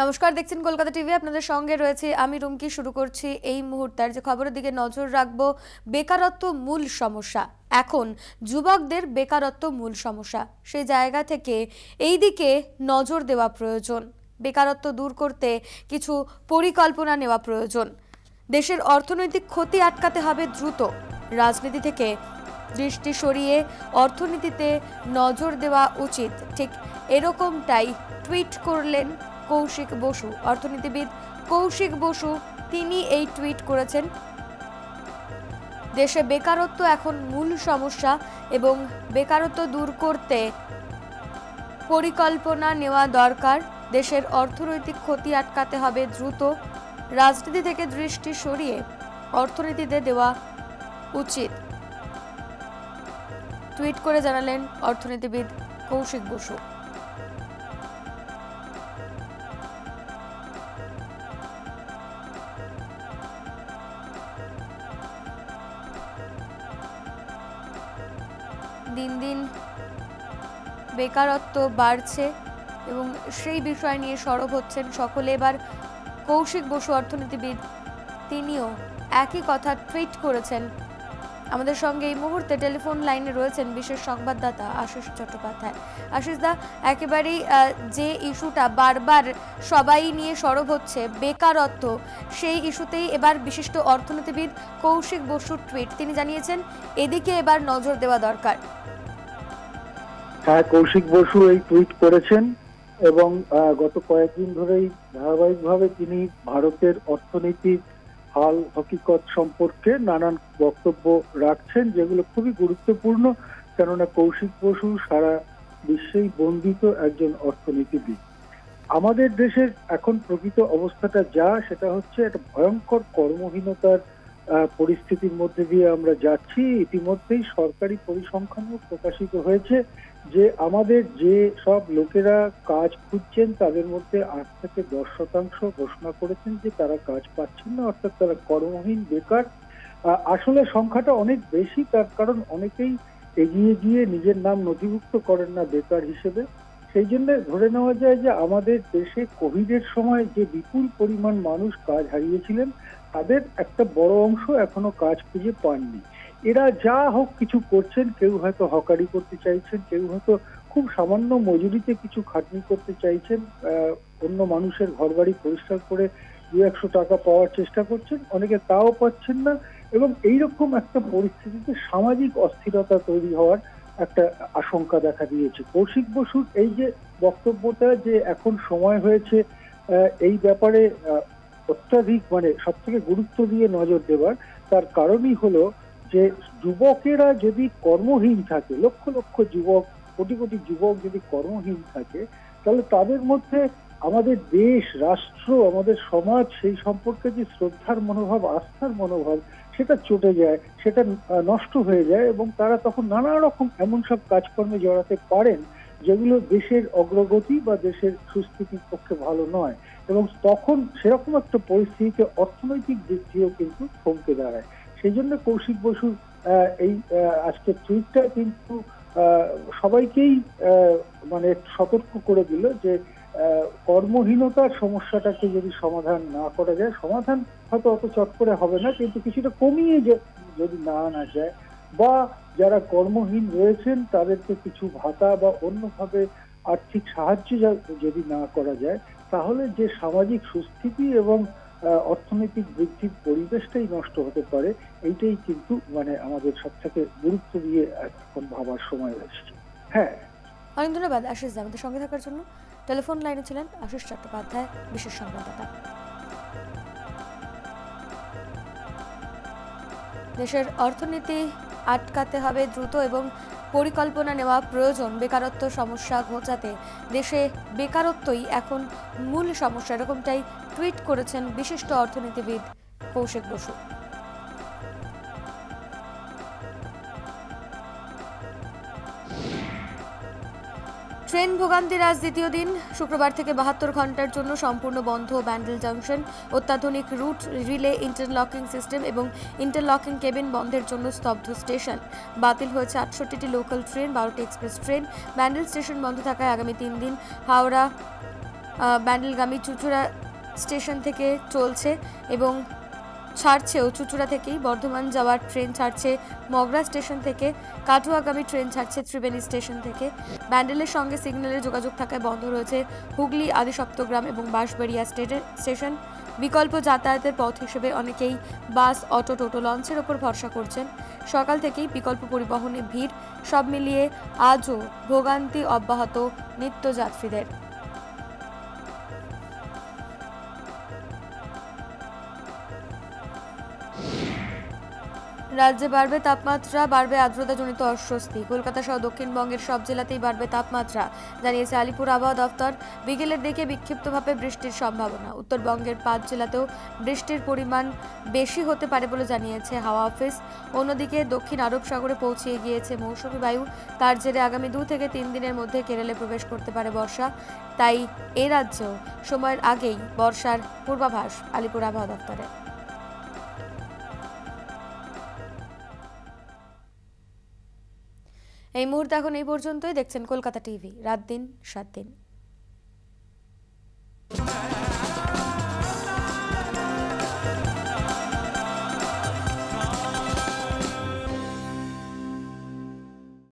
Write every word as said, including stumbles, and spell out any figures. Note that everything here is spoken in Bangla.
নমস্কার, দেখছেন কলকাতা টিভি। আপনাদের সঙ্গে রয়েছে আমি রুমকি। শুরু করছি এই মুহূর্তের যে খবরের দিকে নজর রাখবো। বেকারত্ব মূল সমস্যা, এখন যুবকদের বেকারত্ব মূল সমস্যা। সেই জায়গা থেকে এই দিকে নজর দেওয়া প্রয়োজন। বেকারত্ব দূর করতে কিছু পরিকল্পনা নেওয়া প্রয়োজন। দেশের অর্থনৈতিক ক্ষতি আটকাতে হবে দ্রুত। রাজনীতি থেকে দৃষ্টি সরিয়ে অর্থনীতিতে নজর দেওয়া উচিত, ঠিক এরকমটাই টুইট করলেন কৌশিক বসু, অর্থনীতিবিদ কৌশিক বসু। তিনি এই টুইট করেছেন, দেশে বেকারত্ব এখন মূল সমস্যা এবং বেকারত্ব দূর করতে পরিকল্পনা নেওয়া দরকার। দেশের অর্থনৈতিক ক্ষতি আটকাতে হবে দ্রুত। রাজনীতি থেকে দৃষ্টি সরিয়ে অর্থনীতিতে দেওয়া উচিত, টুইট করে জানালেন অর্থনীতিবিদ কৌশিক বসু। দিন দিন বেকারত্ব বাড়ছে এবং সেই বিষয় নিয়ে সরব হচ্ছেন সকলে। এবার কৌশিক বসু অর্থনীতিবিদ তিনিও একই কথা টুইট করেছেন। আমাদের সঙ্গে এই মুহূর্তে টেলিফোন লাইনে রয়েছেন বিশেষ সংবাদদাতা আশিস চট্টোপাধ্যায়। আশিস দা, একেবারেই যে ইস্যুটা বারবার সবাই নিয়ে সরব হচ্ছে, বেকারত্ব, সেই ইস্যুতেই এবার বিশিষ্ট অর্থনীতিবিদ কৌশিক বসুর টুইট। তিনি জানিয়েছেন এদিকে এবার নজর দেওয়া দরকার। হ্যাঁ, কৌশিক বসু এই টুইট করেছেন এবং গত কয়েকদিন ধরেই ধারাবাহিকভাবে তিনি ভারতের অর্থনীতির হাল হকিকত সম্পর্কে নানান বক্তব্য রাখছেন, যেগুলো খুবই গুরুত্বপূর্ণ। কেননা কৌশিক বসু সারা বিশ্বেই বন্দিত একজন অর্থনীতিবিদ। আমাদের দেশের এখন প্রকৃত অবস্থাটা যা, সেটা হচ্ছে একটা ভয়ঙ্কর কর্মহীনতার পরিস্থিতির মধ্যে দিয়ে আমরা যাচ্ছি। ইতিমধ্যেই সরকারি পরিসংখ্যানও প্রকাশিত হয়েছে যে আমাদের যে সব লোকেরা কাজ খুঁজছেন তাদের মধ্যে আট থেকে দশ শতাংশ ঘোষণা করেছেন যে তারা কাজ পাচ্ছেন না, অর্থাৎ তারা কর্মহীন, বেকার। আসলে সংখ্যাটা অনেক বেশি, তার কারণ অনেকেই এগিয়ে গিয়ে নিজের নাম নথিভুক্ত করেন না বেকার হিসেবে। সেই জন্য ধরে নেওয়া যায় যে আমাদের দেশে কোভিডের সময় যে বিপুল পরিমাণ মানুষ কাজ হারিয়েছিলেন, তাদের একটা বড় অংশ এখনো কাজ খুঁজে পাননি। এরা যা হোক কিছু করছেন, কেউ হয়তো হকারি করতে চাইছেন, কেউ হয়তো খুব সামান্য মজুরিতে কিছু খাটনি করতে চাইছেন, অন্য মানুষের ঘরবাড়ি পরিষ্কার করে দু একশো টাকা পাওয়ার চেষ্টা করছেন, অনেকে তাও পাচ্ছেন না। এবং এইরকম একটা পরিস্থিতিতে সামাজিক অস্থিরতা তৈরি হওয়ার একটা আশঙ্কা দেখা দিয়েছে। কৌশিক বসুর এই যে বক্তব্যটা, যে এখন সময় হয়েছে এই ব্যাপারে অত্যাধিক মানে সব থেকে গুরুত্ব দিয়ে নজর দেওয়ার, তার কারণই হলো যে যুবকেরা যদি কর্মহীন থাকে, লক্ষ লক্ষ যুবক, কোটি কোটি যুবক যদি কর্মহীন থাকে, তাহলে তাদের মধ্যে আমাদের দেশ, রাষ্ট্র, আমাদের সমাজ সেই সম্পর্কে যে শ্রদ্ধার মনোভাব, আস্থার মনোভাব, সেটা চটে যায়, সেটা নষ্ট হয়ে যায় এবং তারা তখন নানা রকম এমন সব কাজকর্মে জড়াতে পারেন যেগুলো দেশের অগ্রগতি বা দেশের সুস্থিতির পক্ষে ভালো নয়। এবং তখন সেরকম একটা পরিস্থিতিতে অর্থনৈতিক দিক দিয়েও কিন্তু থমকে দাঁড়ায়। সেই জন্য কৌশিক বসুর এই আজকের টুইটটা কিন্তু সবাইকেই মানে সতর্ক করে দিল যে কর্মহীনতার সমস্যাটাকে যদি সমাধান না করা যায়, সমাধান হয়তো অত চট করে হবে না, কিন্তু কিছুটা কমিয়ে যদি না আনা যায় বা যারা কর্মহীন রয়েছেন তাদেরকে কিছু ভাতা বা অন্যভাবে আর্থিক সাহায্য যদি না করা যায়, তাহলে যে সামাজিক সুস্থিতি এবং অর্থনৈতিক বৃদ্ধির পরিবেশটাই নষ্ট হতে পারে। এইটাই কিন্তু মানে আমাদের সব থেকে গুরুত্ব দিয়ে এখন ভাবার সময় এসেছে। হ্যাঁ, অনেক ধন্যবাদ আশিস দা, আমাদের সঙ্গে থাকার জন্য। টেলিফোন লাইনে ছিলেন আশিস চট্টোপাধ্যায়, বিশেষ সংবাদদাতা। দেশের অর্থনীতি আটকাতে হবে দ্রুত এবং পরিকল্পনা নেওয়া প্রয়োজন। বেকারত্ব সমস্যা ঘোচাতে দেশে বেকারত্বই এখন মূল সমস্যা, এরকমটাই টুইট করেছেন বিশিষ্ট অর্থনীতিবিদ কৌশিক বসু। ট্রেন ভোগান্তির আজ দ্বিতীয় দিন। শুক্রবার থেকে বাহাত্তর ঘন্টার জন্য সম্পূর্ণ বন্ধ ব্যান্ডেল জংশন। অত্যাধুনিক রুট রিলে ইন্টারলকিং সিস্টেম এবং ইন্টারলকিং কেবিন বন্ধের জন্য স্তব্ধ স্টেশন। বাতিল হয়েছে আটষট্টিটি লোকাল ট্রেন, বারোটি এক্সপ্রেস ট্রেন। ব্যান্ডেল স্টেশন বন্ধ থাকায় আগামী তিন দিন হাওড়া ব্যান্ডেলগামী চুচুড়া স্টেশন থেকে চলছে এবং ছাড়ছেও চুচুড়া থেকেই। বর্ধমান যাওয়ার ট্রেন ছাড়ছে মগরা স্টেশন থেকে, কাটুয়াগামী ট্রেন ছাড়ছে ত্রিবেণী স্টেশন থেকে। ব্যান্ডেলের সঙ্গে সিগন্যালের যোগাযোগ থাকায় বন্ধ রয়েছে হুগলি আদিসপ্তগ্রাম এবং বাঁশবাড়িয়া স্টেশন। বিকল্প যাতায়াতের পথ হিসেবে অনেকেই বাস, অটো, টোটো, লঞ্চের ওপর ভরসা করছেন। সকাল থেকেই বিকল্প পরিবহনে ভিড়। সব মিলিয়ে আজও ভোগান্তি অব্যাহত নিত্যযাত্রীদের। রাজ্যে বাড়বে তাপমাত্রা, বাড়বে আর্দ্রতাজনিত অস্বস্তি। কলকাতা সহ দক্ষিণবঙ্গের সব জেলাতেই বাড়বে তাপমাত্রা, জানিয়েছে আলিপুর আবহাওয়া দফতর। বিকেলের দিকে বিক্ষিপ্তভাবে বৃষ্টির সম্ভাবনা। উত্তরবঙ্গের পাঁচ জেলাতেও বৃষ্টির পরিমাণ বেশি হতে পারে বলে জানিয়েছে হাওয়া অফিস। অন্যদিকে দক্ষিণ আরব সাগরে পৌঁছে গিয়েছে মৌসুমী বায়ু। তার জেরে আগামী দু থেকে তিন দিনের মধ্যে কেরলে প্রবেশ করতে পারে বর্ষা। তাই এ রাজ্যেও সময়ের আগেই বর্ষার পূর্বাভাস আলিপুর আবহাওয়া দফতরের। এই মুহূর্তে এখন এই পর্যন্তই। দেখছেন কলকাতা টিভি, রাত দিন সাত দিন।